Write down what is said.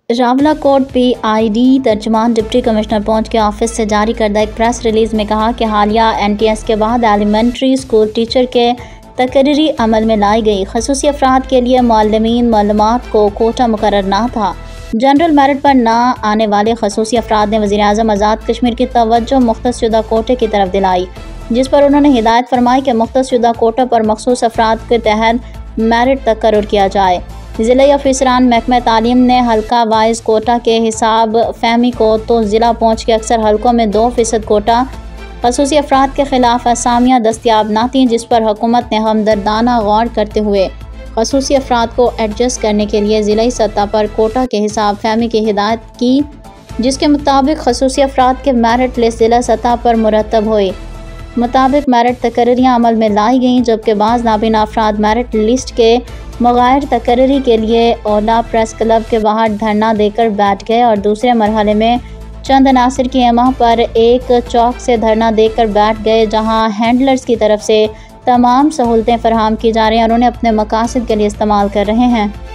Rawalakot P I D ترجمان deputy commissioner Poonch کے office سے جاری کردہ ایک پریس ریلیز میں کہا کہ حالیہ NTS کے بعد ایلیمنٹری اسکول ٹیچر کے تقرری عمل میں لائی گئی خصوصی افراد کے لیے معلمین معلومات کو کوٹہ مقرر نہ تھا۔ جنرل میرٹ پر نہ آنے والے خصوصی افراد نے وزیراعظم آزاد کشمیر کی توجہ مختص شدہ کوٹے کی طرف دلائی، جس پر انہوں نے ہدایت فرمائی کہ مختص شدہ کوٹہ پر مخصوص افراد کے تحت میرٹ تقرر کیا جائے۔ ضلعی افسران محکمہ تعلیم نے حلقہ وائز کوٹہ کے حساب فہمی کو تو ضلع پونچھ کے اکثر حلقوں میں 2% کوٹہ خصوصی افراد کے خلاف اسامیاں دستیاب نہ تھیں، جس پر حکومت نے ہمدردانہ غور کرتے ہوئے خصوصی افراد کو ایڈجسٹ کرنے کے لیے ضلعی سطح پر کوٹہ کے حساب فہمی کی ہدایت کی، جس کے مطابق خصوصی افراد کے میرٹ لسٹ ضلع سطح پر مرتب ہوئی مطابق میرٹ تقرریاں عمل میں لائی گئیں، جبکہ بعض نابینا افراد میرٹ لسٹ کے مغائر تقرری کے لیے اولا پریس کلب کے باہر دھرنا دے کر بیٹھ گئے اور دوسرے مرحلے میں چند عناصر کی امہ پر ایک چوک سے دھرنا دے کر بیٹھ گئے، جہاں ہینڈلرز کی طرف سے تمام سہولتیں فراہم کی جا رہی ہیں اور انہیں اپنے مقاصد کے لیے استعمال کر رہے ہیں۔